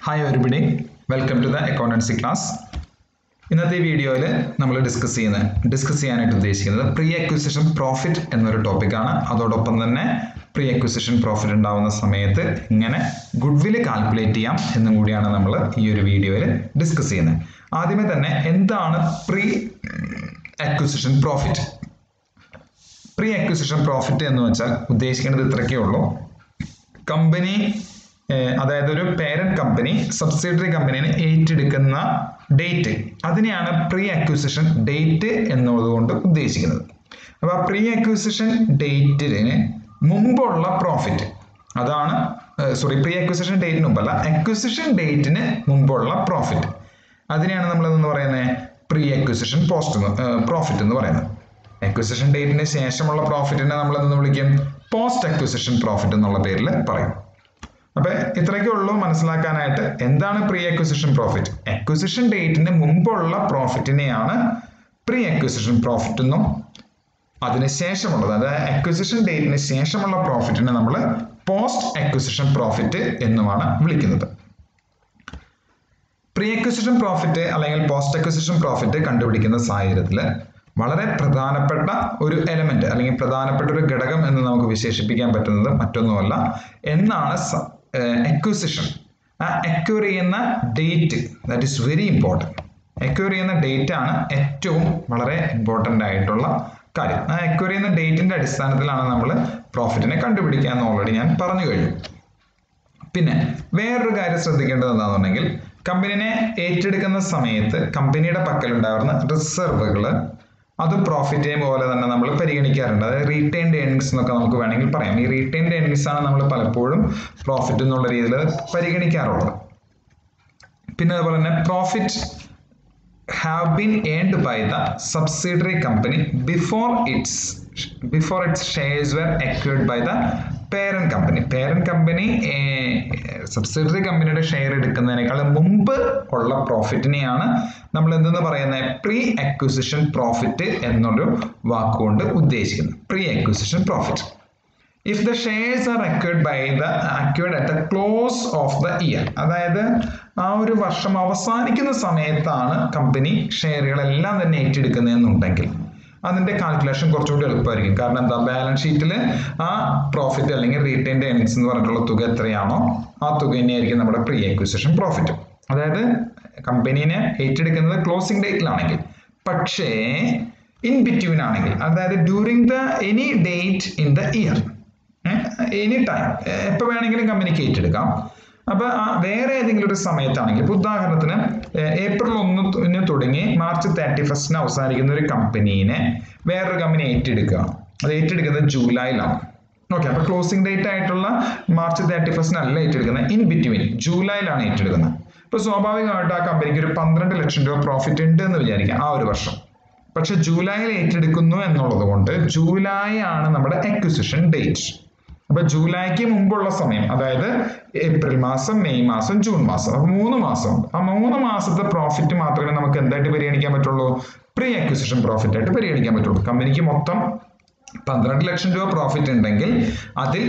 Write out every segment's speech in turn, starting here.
Hi everybody, welcome to the accountancy class. ഇന്നത്തെ വീഡിയോയിൽ നമ്മൾ ഡിസ്കസ് ചെയ്യാനായിട്ട് ഉദ്ദേശിക്കുന്നത് പ്രീ അക്വിസിഷൻ പ്രോഫിറ്റ് എന്നൊരു ടോപ്പിക്കാണ്. അതോടൊപ്പം തന്നെ പ്രീ അക്വിസിഷൻ പ്രോഫിറ്റ് ഉണ്ടാവുന്ന സമയത്ത് ഇങ്ങനെ ഗുഡ്വിൽ കാൽക്കുലേറ്റ് ചെയ്യാം എന്നും കൂടിയാണ് നമ്മൾ ഈ ഒരു വീഡിയോയിൽ ഡിസ്കസ് ചെയ്യുന്നത്. ആദ്യമേ തന്നെ എന്താണ് pre acquisition profit? Pre acquisition profit എന്ന് വെച്ചാൽ ഉദ്ദേശിക്കുന്നത് ഇത്രയൊക്കെ ഉള്ളൂ. കമ്പനി, അതായത് ഒരു പേരന്റ് കമ്പനി സബ്സിഡറി കമ്പനിനെ ഏറ്റെടുക്കുന്ന ഡേറ്റ്, അതിനെയാണ് പ്രീ അക്വിസിഷൻ ഡേറ്റ് എന്നതുകൊണ്ട് ഉദ്ദേശിക്കുന്നത്. അപ്പോൾ പ്രീ അക്വിസിഷൻ ഡേറ്റിന് മുമ്പുള്ള പ്രോഫിറ്റ്, അതാണ് പ്രീ അക്വിസിഷൻ ഡേറ്റിന് മുമ്പല്ല, അക്വിസിഷൻ ഡേറ്റിന് മുമ്പുള്ള പ്രോഫിറ്റ്, അതിനെയാണ് നമ്മൾ എന്ന് പറയുന്നത് പ്രീ അക്വിസിഷൻ പ്രോഫിറ്റ് എന്ന് പറയുന്നത്. അക്വിസിഷൻ ഡേറ്റിന് ശേഷമുള്ള പ്രോഫിറ്റിനെ നമ്മൾ എന്ന് വിളിക്കും പോസ്റ്റ് അക്വിസിഷൻ പ്രോഫിറ്റ് എന്നുള്ള പേരിൽ പറയും. അപ്പൊ ഇത്രയൊക്കെ ഉള്ളൂ മനസ്സിലാക്കാനായിട്ട്. എന്താണ് പ്രീ അക്വിസിഷൻ പ്രോഫിറ്റ്? അക്വിസിഷൻ ഡേറ്റിന് മുമ്പുള്ള പ്രോഫിറ്റിനെയാണ് പ്രീ അക്വിസിഷൻ പ്രോഫിറ്റ് എന്നും, അതിനുശേഷമുള്ളത്, അതായത് അക്വിസിഷൻ ഡേറ്റിന് ശേഷമുള്ള പ്രോഫിറ്റിനെ നമ്മൾ പോസ്റ്റ് അക്വിസിഷൻ പ്രോഫിറ്റ് എന്നുമാണ് വിളിക്കുന്നത്. പ്രീ അക്വിസിഷൻ പ്രോഫിറ്റ് അല്ലെങ്കിൽ പോസ്റ്റ് അക്വിസിഷൻ പ്രോഫിറ്റ് കണ്ടുപിടിക്കുന്ന സാഹചര്യത്തിൽ വളരെ പ്രധാനപ്പെട്ട ഒരു എലമെന്റ് അല്ലെങ്കിൽ പ്രധാനപ്പെട്ട ഒരു ഘടകം എന്ന് നമുക്ക് വിശേഷിപ്പിക്കാൻ പറ്റുന്നത് മറ്റൊന്നുമല്ല, എന്നാണ് അക്വിസിഷൻ. ആ അക്വയർ ചെയ്യുന്ന date, that is very important. Acquire ചെയ്യുന്ന ഡേറ്റ് ആണ് ഏറ്റവും വളരെ ഇമ്പോർട്ടൻ്റ് ആയിട്ടുള്ള കാര്യം. ആ അക്വയർ ചെയ്യുന്ന ഡേറ്റിന്റെ അടിസ്ഥാനത്തിലാണ് നമ്മൾ പ്രോഫിറ്റിനെ കണ്ടുപിടിക്കുക എന്ന് ഓൾറെഡി ഞാൻ പറഞ്ഞു കഴിഞ്ഞു. പിന്നെ വേറൊരു കാര്യം ശ്രദ്ധിക്കേണ്ടത് എന്താണെന്നുണ്ടെങ്കിൽ, കമ്പനിനെ ഏറ്റെടുക്കുന്ന സമയത്ത് കമ്പനിയുടെ പക്കലുണ്ടാകുന്ന റിസർവുകൾ, അത് പ്രോഫിറ്റിനെ പോലെ തന്നെ നമ്മൾ പരിഗണിക്കാറുണ്ട്. അതായത് റീറ്റെയിൻഡ് ഏർണിങ്സ് എന്നൊക്കെ നമുക്ക് വേണമെങ്കിൽ പറയാം. ഈ റീറ്റെയിൻഡ് ഏർണിങ്സ് ആണ് നമ്മൾ പലപ്പോഴും പ്രോഫിറ്റ് എന്നുള്ള രീതിയിൽ പരിഗണിക്കാറുള്ളത്. പിന്നെ അതുപോലെ തന്നെ profit have been earned by the subsidiary company before its shares were acquired by the parent company. Parent company subsidiary കമ്പനിയുടെ ഷെയർ എടുക്കുന്നതിനേക്കാൾ മുമ്പ് ഉള്ള പ്രോഫിറ്റിനെയാണ് നമ്മൾ എന്തെന്ന് പറയുന്നത് പ്രീ അക്വിസിഷൻ പ്രോഫിറ്റ് എന്നൊരു വാക്കുകൊണ്ട് ഉദ്ദേശിക്കുന്നത്. Pre acquisition profit. If the shares are acquired at the close of the year, അതായത് ആ ഒരു വർഷം അവസാനിക്കുന്ന സമയത്താണ് കമ്പനി ഷെയറുകളെല്ലാം തന്നെ ഏറ്റെടുക്കുന്നതെന്നുണ്ടെങ്കിൽ അതിന്റെ കാൽക്കുലേഷൻ കുറച്ചുകൂടി എളുപ്പമായിരിക്കും. കാരണം എന്താ, ബാലൻസ് ഷീറ്റിൽ ആ പ്രോഫിറ്റ് അല്ലെങ്കിൽ റീറ്റെയിൻഡ് ഏർണിങ്സ് എന്ന് പറഞ്ഞിട്ടുള്ള തുക എത്രയാണോ ആ തുക തന്നെയായിരിക്കും നമ്മുടെ പ്രീ അക്വിസിഷൻ പ്രോഫിറ്റ്. അതായത് കമ്പനീനെ ഏറ്റെടുക്കുന്നത് ക്ലോസിംഗ് ഡേറ്റിലാണെങ്കിൽ, പക്ഷേ ഇൻ ബിറ്റ്വീൻ ആണെങ്കിൽ, അതായത് during the any date in the year, any time, എപ്പോൾ വേണമെങ്കിലും കമ്പനിക്ക് ഏറ്റെടുക്കാം. അപ്പൊ വേറെ ഏതെങ്കിലും ഒരു സമയത്താണെങ്കിൽ, ഇപ്പൊ ഉദാഹരണത്തിന് ഏപ്രിൽ 1 തുടങ്ങി മാർച്ച് 31 അവസാനിക്കുന്ന ഒരു കമ്പനീനെ വേറൊരു കമ്പനി ഏറ്റെടുക്കുക. അത് ഏറ്റെടുക്കുന്നത് ജൂലൈയിലാണ്. ഓക്കെ, അപ്പൊ ക്ലോസിംഗ് ഡേറ്റ് ആയിട്ടുള്ള മാർച്ച് 31 അല്ല ഏറ്റെടുക്കുന്നത്, ഇൻ ബിറ്റ്വീൻ ജൂലൈയിലാണ് ഏറ്റെടുക്കുന്നത്. ഇപ്പൊ സ്വാഭാവികമായിട്ട് ആ കമ്പനിക്ക് ഒരു 12 ലക്ഷം രൂപ പ്രോഫിറ്റ് ഉണ്ട് എന്ന് വിചാരിക്കാം ആ ഒരു വർഷം. പക്ഷെ ജൂലൈയിൽ ഏറ്റെടുക്കുന്നു എന്നുള്ളത് കൊണ്ട് ജൂലൈ ആണ് നമ്മുടെ അക്വിസിഷൻ ഡേറ്റ്. അപ്പൊ ജൂലൈക്ക് മുമ്പുള്ള സമയം, അതായത് ഏപ്രിൽ മാസം, മെയ് മാസം, ജൂൺ മാസം, അപ്പൊ 3 മാസം. ആ 3 മാസത്തെ പ്രോഫിറ്റ് മാത്രമേ നമുക്ക് എന്തായിട്ട് പരിഗണിക്കാൻ പറ്റുള്ളൂ? പ്രീ അക്വിസിഷൻ പ്രോഫിറ്റ് ആയിട്ട് പരിഗണിക്കാൻ പറ്റുള്ളൂ. കമ്പനിക്ക് മൊത്തം 12 ലക്ഷം രൂപ പ്രോഫിറ്റ് ഉണ്ടെങ്കിൽ അതിൽ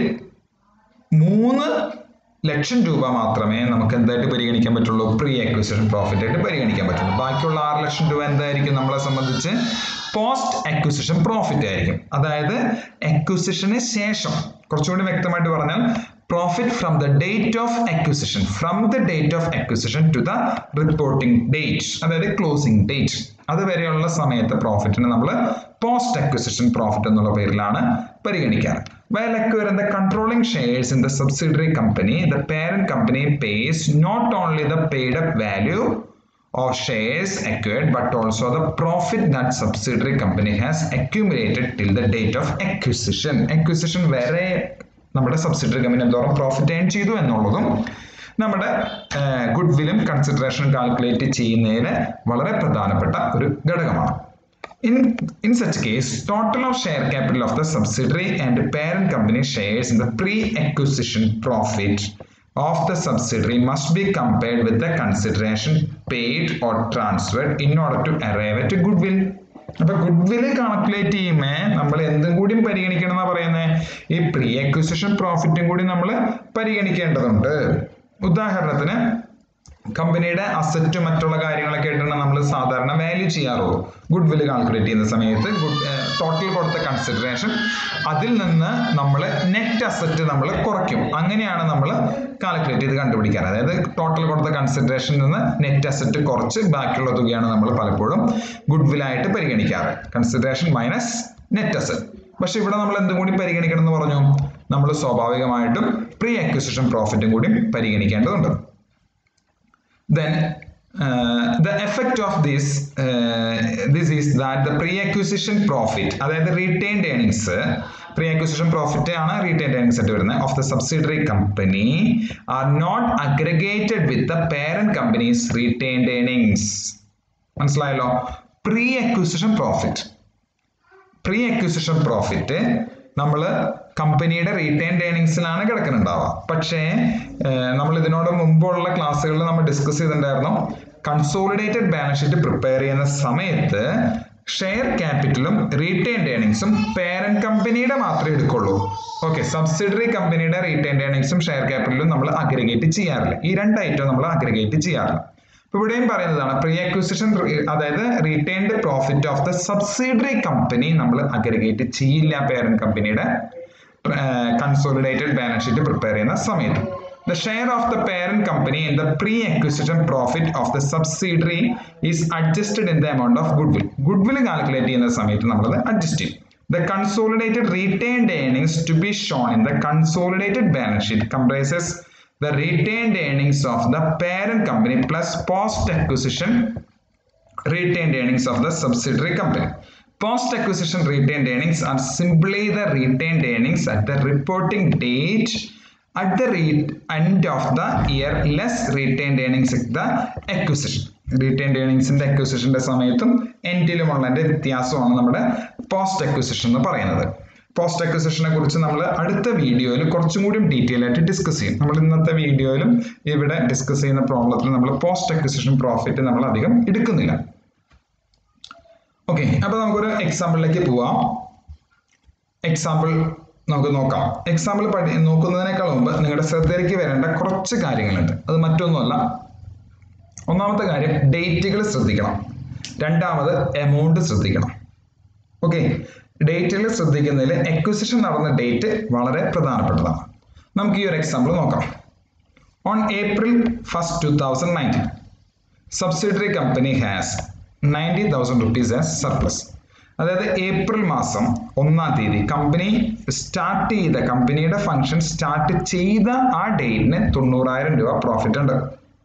3 ലക്ഷം രൂപ മാത്രമേ നമുക്ക് എന്തായിട്ട് പരിഗണിക്കാൻ പറ്റുള്ളൂ? പ്രീ അക്വിസിഷൻ പ്രോഫിറ്റ് ആയിട്ട് പരിഗണിക്കാൻ പറ്റുള്ളൂ. ബാക്കിയുള്ള 6 ലക്ഷം രൂപ എന്തായിരിക്കും നമ്മളെ സംബന്ധിച്ച്? പോസ്റ്റ് അക്വിസിഷൻ പ്രോഫിറ്റ് ആയിരിക്കും. അതായത് അക്വിസിഷന് ശേഷം, കുറച്ചുകൂടി വ്യക്തമായിട്ട് പറഞ്ഞാൽ profit from the date of acquisition, from the date of acquisition to the reporting date, അതായത് ക്ലോസിംഗ് ഡേറ്റ്, അതുവരെയുള്ള സമയത്ത് പ്രോഫിറ്റിനെ നമ്മൾ പോസ്റ്റ് അക്വിസിഷൻ പ്രോഫിറ്റ് എന്നുള്ള പേരിലാണ് പരിഗണിക്കാറ്. While acquiring the controlling shares in the subsidiary company, the parent company pays not only the paid up value of shares acquired but also the profit that subsidiary company has accumulated till the date of acquisition. Acquisition വരെ നമ്മുടെ subsidiary company എന്തോരം profit earn ചെയ്തു എന്നുള്ളതും നമ്മുടെ ഗുഡ്വില്ലും കൺസിഡറേഷനും calculate ചെയ്യുന്നതിന് വളരെ പ്രധാനപ്പെട്ട ഒരു ഘടകമാണ്. In such case, total of share capital of the subsidiary and parent company shares in the pre-acquisition profit of the subsidiary must be compared with the consideration paid or transferred in order to arrive at goodwill. അപ്പൊ goodwill calculate ചെയ്യുമ്പോൾ നമ്മൾ എന്തും കൂടി പരിഗണിക്കണം എന്നാ പറയുന്നത്? ഈ pre acquisition പ്രോഫിറ്റും കൂടി നമ്മൾ പരിഗണിക്കേണ്ടതുണ്ട്. ഉദാഹരണത്തിന് കമ്പനിയുടെ അസറ്റും മറ്റുള്ള കാര്യങ്ങളൊക്കെ ആയിട്ടാണ് നമ്മൾ സാധാരണ വാല്യൂ ചെയ്യാറുള്ളൂ. ഗുഡ് വില്ല് കാൽക്കുലേറ്റ് ചെയ്യുന്ന സമയത്ത് ടോട്ടൽ കൊടുത്ത കൺസിഡറേഷൻ അതിൽ നിന്ന് നമ്മൾ നെറ്റ് അസറ്റ് നമ്മൾ കുറയ്ക്കും. അങ്ങനെയാണ് നമ്മൾ കാൽക്കുലേറ്റ് ചെയ്ത് കണ്ടുപിടിക്കാറ്. അതായത് ടോട്ടൽ കൊടുത്ത കൺസിഡറേഷനിൽ നിന്ന് നെറ്റ് അസറ്റ് കുറച്ച് ബാക്കിയുള്ള തുകയാണ് നമ്മൾ പലപ്പോഴും ഗുഡ് വില്ലായിട്ട് പരിഗണിക്കാറ്. Consideration minus net asset. പക്ഷെ ഇവിടെ നമ്മൾ എന്തും കൂടി പരിഗണിക്കണം എന്ന് പറഞ്ഞു? നമ്മൾ സ്വാഭാവികമായിട്ടും പ്രീ അക്വിസിഷൻ പ്രോഫിറ്റും കൂടി പരിഗണിക്കേണ്ടതുണ്ട്. Then the effect of this is that the pre-acquisition profit, അതായത് retained earnings, pre-acquisition profit ആണ് retained earnings ആയിട്ട് വരുന്നത്, of the subsidiary company are not aggregated with the parent company's retained earnings. മനസ്സിലായല്ലോ? pre-acquisition profit നമ്മൾ കമ്പനിയുടെ retained ഏർണിങ്സിലാണ് കിടക്കുന്നുണ്ടാവുക. പക്ഷേ നമ്മൾ ഇതിനോട് മുമ്പുള്ള ക്ലാസ്സുകളിൽ നമ്മൾ ഡിസ്കസ് ചെയ്തിട്ടുണ്ടായിരുന്നു, കൺസോളിഡേറ്റഡ് ബാലൻസ് ഷീറ്റ് പ്രിപ്പയർ ചെയ്യുന്ന സമയത്ത് ഷെയർ ക്യാപിറ്റലും റീറ്റെയിൻഡ് ഏർണിങ്സും പേരന്റ് കമ്പനിയുടെ മാത്രമേ എടുക്കുള്ളൂ. ഓക്കെ, സബ്സിഡറി കമ്പനിയുടെ റീറ്റെയിൻഡ് ഏർണിങ്സും ഷെയർ ക്യാപിറ്റലും നമ്മൾ അഗ്രിഗേറ്റ് ചെയ്യാറില്ല. ഈ രണ്ട് ഐറ്റം നമ്മൾ അഗ്രിഗേറ്റ് ചെയ്യാറില്ല. ഇവിടെയും പറയുന്നതാണ് പ്രീ അക്വിസിഷൻ, അതായത് retained profit of the subsidiary company നമ്മൾ അഗ്രിഗേറ്റ് ചെയ്യില്ല പേരന്റ് കമ്പനിയുടെ കൺസോളിഡേറ്റഡ് ബാലൻസ് ഷീറ്റ് പ്രിപ്പയർ ചെയ്യുന്ന സമയത്ത്. The share of the parent company in the pre-acquisition profit of the subsidiary is adjusted in the amount of goodwill. Goodwill calculate ചെയ്യുന്ന സമയത്ത് നമ്മൾ അത് അഡ്ജസ്റ്റ് ചെയ്യും. The consolidated retained earnings to be shown in the consolidated balance sheet comprises the retained earnings of the parent company plus post-acquisition retained earnings of the subsidiary company. Post-acquisition retained earnings are simply the retained earnings at the reporting date at the end of the year less retained earnings at the acquisition. Retained earnings in the acquisition സമയത്തും എൻഡിലുമുള്ളതിന്റെ വ്യത്യാസമാണ് നമ്മുടെ post acquisition എന്ന് പറയുന്നത്. Post അക്വിസിഷനെ കുറിച്ച് നമ്മൾ അടുത്ത വീഡിയോയിൽ കുറച്ചും കൂടി ഡീറ്റെയിൽ ആയിട്ട് ഡിസ്കസ് ചെയ്യും. നമ്മൾ ഇന്നത്തെ വീഡിയോയിലും ഇവിടെ ഡിസ്കസ് ചെയ്യുന്ന പ്രോബ്ലത്തിൽ നമ്മൾ പോസ്റ്റ് അക്വിസിഷൻ പ്രോഫിറ്റ് നമ്മൾ അധികം എടുക്കുന്നില്ല. ഓക്കെ, അപ്പൊ നമുക്കൊരു എക്സാമ്പിളിലേക്ക് പോവാം. എക്സാമ്പിൾ നമുക്ക് നോക്കാം. എക്സാമ്പിൾ നോക്കുന്നതിനേക്കാൾ മുമ്പ് നിങ്ങളുടെ ശ്രദ്ധയിലേക്ക് വരേണ്ട കുറച്ച് കാര്യങ്ങളുണ്ട്. അത് മറ്റൊന്നുമല്ല. ഒന്നാമത്തെ കാര്യം ഡേറ്റുകൾ ശ്രദ്ധിക്കണം. രണ്ടാമത് എമൗണ്ട് ശ്രദ്ധിക്കണം. ഓക്കെ, ഡേറ്റുകൾ ശ്രദ്ധിക്കുന്നതിൽ അക്വിസിഷൻ നടന്ന ഡേറ്റ് വളരെ പ്രധാനപ്പെട്ടതാണ്. നമുക്ക് ഈ ഒരു എക്സാമ്പിൾ നോക്കാം. On April 1st, 2019 subsidiary company has 90,000 rupees as surplus. അതായത് ഏപ്രിൽ മാസം 1-ാം തീയതി കമ്പനി സ്റ്റാർട്ട് ചെയ്ത, കമ്പനിയുടെ ഫംഗ്ഷൻ സ്റ്റാർട്ട് ചെയ്ത ആ ഡേറ്റിന് 90,000 രൂപ പ്രോഫിറ്റ് ഉണ്ട്.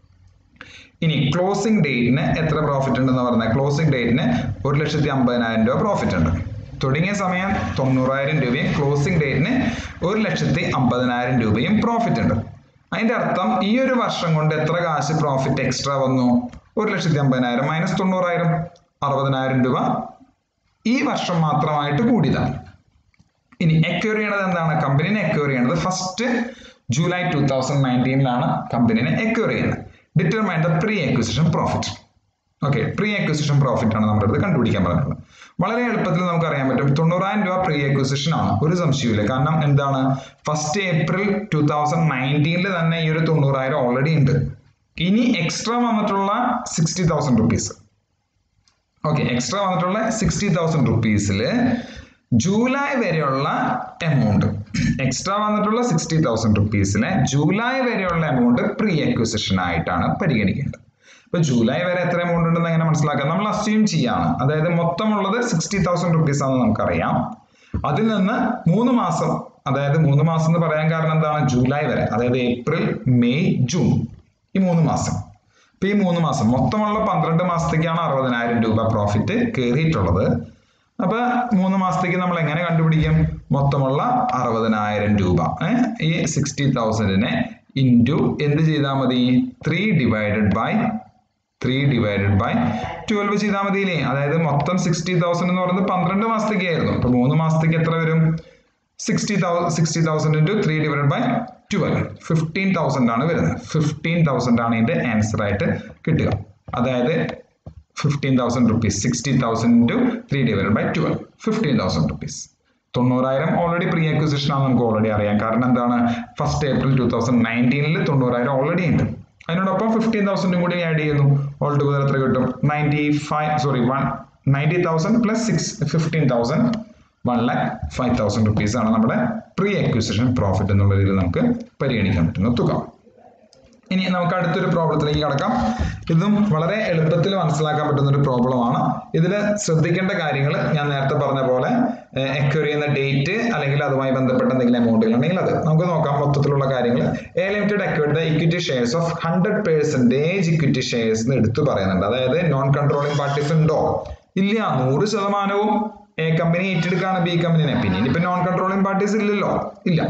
ഇനി ക്ലോസിംഗ് ഡേറ്റിന് എത്ര പ്രോഫിറ്റ് ഉണ്ടെന്ന് പറഞ്ഞാൽ, ക്ലോസിംഗ് ഡേറ്റിന് 1,50,000 രൂപ പ്രോഫിറ്റ് ഉണ്ട്. തുടങ്ങിയ സമയം 90,000 രൂപയും ക്ലോസിംഗ് ഡേറ്റിന് 1,50,000 രൂപയും പ്രോഫിറ്റ് ഉണ്ട്. അതിന്റെ അർത്ഥം ഈ ഒരു വർഷം കൊണ്ട് എത്ര കാശ് പ്രോഫിറ്റ് എക്സ്ട്രാ വന്നു? 1,50,000 മൈനസ് 90,000, 60,000 രൂപ ഈ വർഷം മാത്രമായിട്ട് കൂടിയതാണ്. ഇനി അക്വയർ ചെയ്യണത് എന്താണ്? കമ്പനിനെ അക്വയർ ചെയ്യണത് ഫസ്റ്റ് ജൂലൈ 2019 കമ്പനിനെ അക്വയർ ചെയ്യുന്നത്. Determine the pre acquisition profit. Okay, pre acquisition profit ആണ് നമ്മുടെ അടുത്ത് കണ്ടുപിടിക്കാൻ പറഞ്ഞിട്ടുള്ളത്. വളരെ എളുപ്പത്തിൽ നമുക്ക് അറിയാൻ പറ്റും 90,000 രൂപ പ്രീ അക്വിസിഷൻ ആണ്, ഒരു സംശയമില്ല. കാരണം എന്താണ്, ഫസ്റ്റ് April 2019 തന്നെ ഈ ഒരു 90,000 ഓൾറെഡി ഉണ്ട്. ഇനി എക്സ്ട്രാ വന്നിട്ടുള്ള 60,000 റുപ്പീസ്. ഓക്കെ, എക്സ്ട്രാ വന്നിട്ടുള്ള 60,000 റുപ്പീസിൽ ജൂലൈ വരെയുള്ള എമൗണ്ട്, എക്സ്ട്രാ വന്നിട്ടുള്ള 60,000 റുപ്പീസിലെ ജൂലൈ വരെയുള്ള എമൗണ്ട് പ്രീ അക്വിസിഷൻ ആയിട്ടാണ് പരിഗണിക്കേണ്ടത്. ഇപ്പൊ ജൂലൈ വരെ എത്ര എമൗണ്ട് ഉണ്ടെന്ന് എങ്ങനെ മനസ്സിലാക്കാം? നമ്മൾ അസ്യൂം ചെയ്യാണ്. അതായത് മൊത്തമുള്ളത് 60,000 റുപ്പീസ് ആണെന്ന് നമുക്കറിയാം. അതിൽ നിന്ന് 3 മാസം, അതായത് 3 മാസം എന്ന് പറയാൻ കാരണം എന്താണ്? ജൂലൈ വരെ, അതായത് ഏപ്രിൽ, മെയ്, ജൂൺ, ഈ 3 മാസം. ഇപ്പൊ ഈ 3 മാസം മൊത്തമുള്ള 12 മാസത്തേക്കാണ് 60,000 രൂപ പ്രോഫിറ്റ് കയറിയിട്ടുള്ളത്. അപ്പൊ 3 മാസത്തേക്ക് നമ്മൾ എങ്ങനെ കണ്ടുപിടിക്കും? മൊത്തമുള്ള 60,000 രൂപ ഈ 60,000നെ ഇൻറ്റു എന്ത് ചെയ്താൽ മതി? 3 ഡിവൈഡഡ് ബൈ 12 ചെയ്താൽ മതിയില്ലേ? അതായത് മൊത്തം 60,000 എന്ന് പറയുന്നത് 12 മാസത്തേക്ക് ആയിരുന്നു. അപ്പൊ 3 മാസത്തേക്ക് എത്ര വരും? 60,000 into 3 divided by 12, 15,000 ആണ് വരുന്നത്. 15,000 ആണ് ഇതിന്റെ ആൻസർ ആയിട്ട് കിട്ടുക. അതായത് 15,000 rupees, 60,000 into 3 divided by 12, 15,000 rupees. 90,000 already pre acquisition ആണ്, നമുക്ക് ഓൾറെഡി അറിയാം. കാരണം എന്താണ്, ഫസ്റ്റ് April 2019 90,000 ഓൾറെഡി ഉണ്ട്. അതിനോടൊപ്പം 15,000 കൂടി ആഡ് ചെയ്യുന്നു. ഓൾ ടുഗദർ എത്ര കിട്ടും? 90,000 പ്ലസ് 15,000 1,05,000 rupees ആണ് നമ്മുടെ പ്രീ അക്വിസിഷൻ പ്രോഫിറ്റ് എന്നുള്ള രീതിയിൽ നമുക്ക് പരിഗണിക്കാൻ പറ്റുന്ന തുക. ഇനി നമുക്ക് അടുത്തൊരു പ്രോബ്ലത്തിലേക്ക് കടക്കാം. ഇതും വളരെ എളുപ്പത്തിൽ മനസ്സിലാക്കാൻ പറ്റുന്ന ഒരു പ്രോബ്ലമാണ്. ഇതിൽ ശ്രദ്ധിക്കേണ്ട കാര്യങ്ങൾ ഞാൻ നേരത്തെ പറഞ്ഞ പോലെ എക്വയർ ചെയ്യുന്ന ഡേറ്റ് അല്ലെങ്കിൽ അതുമായി ബന്ധപ്പെട്ട എന്തെങ്കിലും എമൗണ്ടുകൾ ഉണ്ടെങ്കിൽ അത് നമുക്ക് നോക്കാം. മൊത്തത്തിലുള്ള കാര്യങ്ങൾ A limited acquired the equity shares of 100% equity shares എന്ന് എടുത്തു പറയുന്നുണ്ട്. അതായത് നോൺ കൺട്രോളിംഗ് പാർട്ടീസ് ഉണ്ടോ? ഇല്ല. 100% എ കമ്പനി ഏറ്റെടുക്കാണ് ബി കമ്പനിനെ. പിന്നെ ഇനിയിപ്പോ നോൺ കൺട്രോളിംഗ് പാർട്ടീസ് ഇല്ലല്ലോ, ഇല്ല.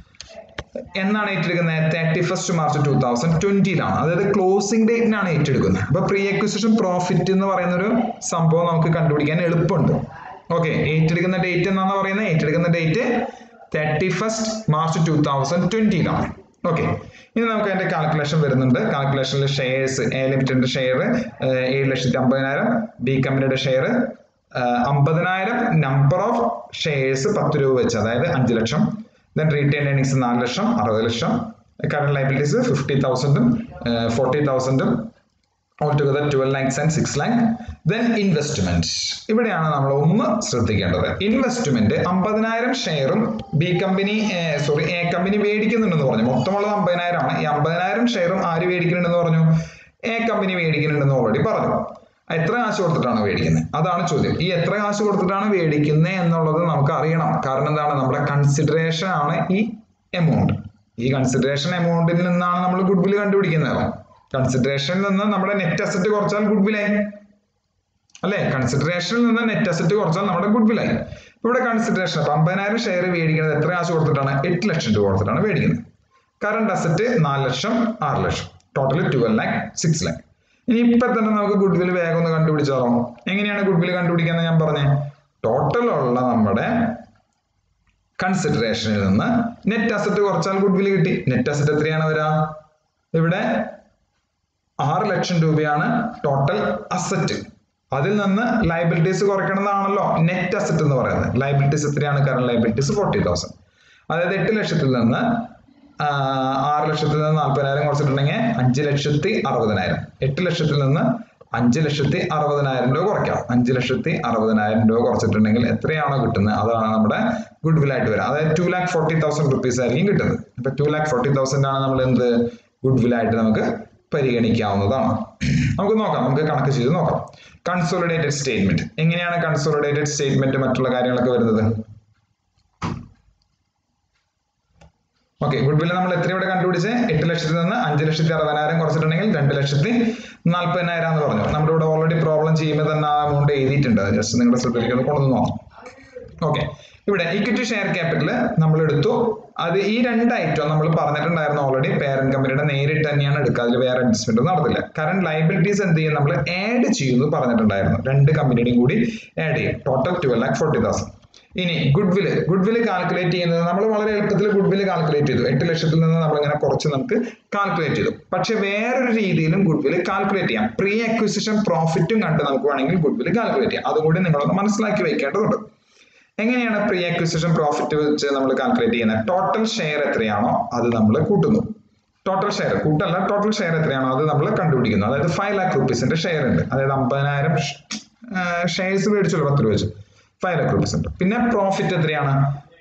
എന്നാണ് ഏറ്റെടുക്കുന്നത്? 31 മാർച്ച് 2020 അതായത് ക്ലോസിംഗ് ഡേറ്റിനാണ് ഏറ്റെടുക്കുന്നത്. അപ്പൊ പ്രീ അക്വിസിഷൻ പ്രോഫിറ്റ് എന്ന് പറയുന്ന ഒരു സംഭവം നമുക്ക് കണ്ടുപിടിക്കാൻ എളുപ്പമുണ്ട്. ഓക്കെ, ഏറ്റെടുക്കുന്ന ഡേറ്റ് എന്നാണ് പറയുന്നത്? ഏറ്റെടുക്കുന്ന ഡേറ്റ് 31 മാർച്ച് 2020 ഓക്കെ, ഇനി നമുക്ക് അതിന്റെ കാൽക്കുലേഷൻ വരുന്നുണ്ട്. കാൽക്കുലേഷനിൽ ഷെയർസ്, എ ലിമിറ്റഡിന്റെ ഷെയർ 7,50,000, ബി കമ്പനിയുടെ ഷെയർ 50,000, നമ്പർ ഓഫ് ഷെയർസ് 10 രൂപ വെച്ച്, അതായത് 5 ലക്ഷം. Then retained earnings 4 lakh, 60 lakh. Current liabilities 50,000, 40,000, altogether 12 lakhs and 6 lakh. Then investment. ഇവിടെയാണ് നമ്മൾ ഒന്ന് ശ്രദ്ധിക്കേണ്ടത്. ഇൻവെസ്റ്റ്മെന്റ് 50,000 ഷെയറും ബി കമ്പനി എ കമ്പനി മേടിക്കുന്നുണ്ടെന്ന് പറഞ്ഞു. മൊത്തമുള്ളത് 50,000 ആണ്. ഈ 50,000 ഷെയറും ആര് മേടിക്കുന്നുണ്ടെന്ന് പറഞ്ഞു? എ കമ്പനി മേടിക്കുന്നുണ്ടെന്ന് ഓൾറെഡി പറഞ്ഞു. എത്ര കാശ് കൊടുത്തിട്ടാണ് മേടിക്കുന്നത്? അതാണ് ചോദ്യം. ഈ എത്ര കാശ് കൊടുത്തിട്ടാണ് മേടിക്കുന്നത് എന്നുള്ളത് നമുക്ക് അറിയണം. കാരണം എന്താണ്? നമ്മുടെ കൺസിഡറേഷൻ ആണ് ഈ എമൗണ്ട്. ഈ കൺസിഡറേഷൻ എമൗണ്ടിൽ നിന്നാണ് നമ്മൾ ഗുഡ് വിൽ കണ്ടുപിടിക്കുന്നത്. കൺസിഡറേഷനിൽ നിന്ന് നമ്മുടെ നെറ്റ് അസറ്റ് കുറച്ചാൽ ഗുഡ് വിലായി അല്ലെ? കൺസിഡറേഷനിൽ നിന്ന് നെറ്റ് അസറ്റ് കുറച്ചാൽ നമ്മുടെ ഗുഡ് വിലായി. ഇവിടെ കൺസിഡറേഷൻ 50,000 ഷെയർ മേടിക്കുന്നത് എത്ര കാശ് കൊടുത്തിട്ടാണ്? 8 ലക്ഷം രൂപ കൊടുത്തിട്ടാണ് മേടിക്കുന്നത്. കറന്റ് അസറ്റ് 4 ലക്ഷം, 6 ലക്ഷം, ടോട്ടൽ 12 lakh, 6 lakh. ഇനി ഇപ്പൊ തന്നെ നമുക്ക് ഗുഡ് വിൽ വേഗം ഒന്ന് കണ്ടുപിടിച്ചാലോ? എങ്ങനെയാണ് ഗുഡ് വിൽ കണ്ടുപിടിക്കുന്നത് ഞാൻ പറഞ്ഞേ? ടോട്ടൽ ഉള്ള നമ്മുടെ കൺസിഡറേഷനിൽ നിന്ന് നെറ്റ് അസറ്റ് കുറച്ചാൽ ഗുഡ് വിൽ കിട്ടി. നെറ്റ് അസറ്റ് എത്രയാണ് വരിക? ഇവിടെ 6 ലക്ഷം രൂപയാണ് ടോട്ടൽ അസറ്റ്. അതിൽ നിന്ന് ലയബിലിറ്റീസ് കുറയ്ക്കണമെന്നാണല്ലോ നെറ്റ് അസറ്റ് എന്ന് പറയുന്നത്. ലയബിലിറ്റീസ് എത്രയാണ്? Current liabilities 40,000. അതായത് 8 ലക്ഷത്തിൽ നിന്ന് 6 ലക്ഷത്തിൽ നിന്ന് 40,000 കുറച്ചിട്ടുണ്ടെങ്കിൽ 5,60,000. 8 ലക്ഷത്തിൽ നിന്ന് 5,60,000 രൂപ കുറയ്ക്കാം. 5,60,000 രൂപ കുറച്ചിട്ടുണ്ടെങ്കിൽ എത്രയാണോ കിട്ടുന്നത് അതാണ് നമ്മുടെ ഗുഡ് വിൽ ആയിട്ട് വരിക. അതായത് 2,40,000 rupees ആയിരിക്കും കിട്ടുന്നത്. അപ്പൊ 2,40,000 ആണ് നമ്മൾ എന്ത് ഗുഡ് വിൽ ആയിട്ട് നമുക്ക് പരിഗണിക്കാവുന്നതാണ്. നമുക്ക് നോക്കാം, നമുക്ക് കണക്ക് ചെയ്ത് നോക്കാം. Consolidated statement. എങ്ങനെയാണ് കൺസോളിഡേറ്റഡ് സ്റ്റേറ്റ്മെന്റ് മറ്റുള്ള കാര്യങ്ങളൊക്കെ വരുന്നത്? ഓക്കെ, ഗുഡ് വിൽ നമ്മൾ എത്ര ഇവിടെ കണ്ടുപിടിച്ച്? 8 ലക്ഷത്തിൽ നിന്ന് 5,60,000 കുറച്ചിട്ടുണ്ടെങ്കിൽ 2,40,000 എന്ന് പറഞ്ഞു. നമ്മുടെ ഇവിടെ ഓൾറെഡി പ്രോബ്ലം ചെയ്യുമ്പോൾ തന്നെ ആ എമൗണ്ട് എഴുതിയിട്ടുണ്ട്. ജസ്റ്റ് നിങ്ങളുടെ ശ്രദ്ധയിലേക്ക് കൊണ്ടുവന്ന് നോക്കാം. ഓക്കെ, ഇവിടെ ഇക്വിറ്റി ഷെയർ ക്യാപിറ്റൽ നമ്മൾ എടുത്തു. അത് ഈ 2 ഐറ്റം നമ്മൾ പറഞ്ഞിട്ടുണ്ടായിരുന്നു ഓൾറെഡി. പേരന്റ് കമ്പനിയുടെ നേരിട്ട് തന്നെയാണ് എടുക്കുക, അതിൽ വേറെ അഡ്ജസ്റ്റ്മെന്റ് ഒന്നും നടത്തില്ല. കറന്റ് ലയബിലിറ്റീസ് എന്ത് ചെയ്യും? നമ്മൾ ആഡ് ചെയ്യുമെന്ന് പറഞ്ഞിട്ടുണ്ടായിരുന്നു. 2 കമ്പനിയുടെയും കൂടി ആഡ് ചെയ്യും. ടോട്ടൽ 12,40,000. ഇനി ഗുഡ് വിൽ കാൽക്കുലേറ്റ് ചെയ്യുന്നത് നമ്മൾ വളരെ എളുപ്പത്തിൽ ഗുഡ് വിൽ കാൽക്കുലേറ്റ് ചെയ്തു. 8 ലക്ഷത്തിൽ നിന്ന് നമ്മൾ ഇങ്ങനെ കുറച്ച് നമുക്ക് കാൽക്കുലേറ്റ് ചെയ്തു. പക്ഷെ വേറൊരു രീതിയിലും ഗുഡ് വിൽ കാൽക്കുലേറ്റ് ചെയ്യാം. പ്രീ അക്വിസിഷൻ പ്രോഫിറ്റും കണ്ട് നമുക്ക് വേണമെങ്കിൽ ഗുഡ് വിൽ കാൽക്കുലേറ്റ് ചെയ്യാം. അതുകൂടി നിങ്ങളൊന്ന് മനസ്സിലാക്കി വെക്കേണ്ടതുണ്ട്. എങ്ങനെയാണ് പ്രീ അക്വിസിഷൻ പ്രോഫിറ്റ് വെച്ച് നമ്മൾ കാൽക്കുലേറ്റ് ചെയ്യുന്നത്? ടോട്ടൽ ഷെയർ എത്രയാണോ അത് നമ്മൾ കൂട്ടുന്നു. ടോട്ടൽ ഷെയർ കൂട്ടല്ല, ടോട്ടൽ ഷെയർ എത്രയാണോ അത് നമ്മൾ കണ്ടുപിടിക്കുന്നു. അതായത് 5 lakh rupeesന്റെ ഷെയർ ഉണ്ട്. അതായത് 50,000 ഷെയർസ് മേടിച്ചല്ലോ 10 രൂപ വെച്ച് 5 lakh rupees ഉണ്ട്. പിന്നെ പ്രോഫിറ്റ് എത്രയാണ്?